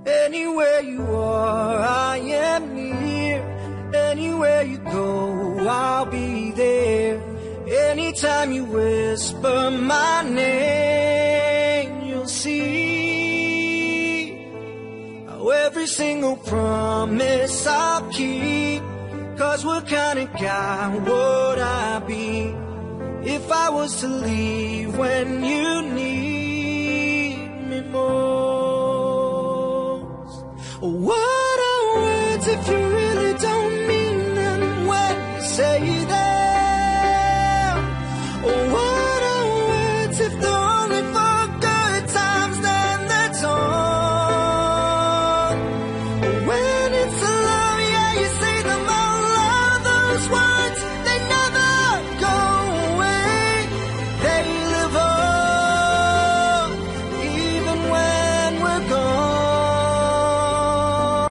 Anywhere you are, I am near. Anywhere you go, I'll be there. Anytime you whisper my name, you'll see how every single promise I'll keep. 'Cause what kind of guy would I be if I was to leave when you need me most? What are words if you